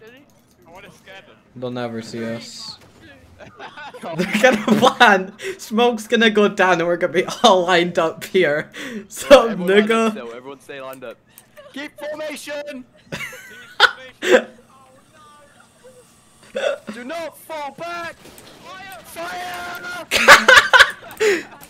I want to scare them. They'll never see us. They're gonna plan. Smoke's gonna go down and we're gonna be all lined up here. So, nigga. Everyone stay lined up. Keep formation! Do not fall back! Fire! Fire!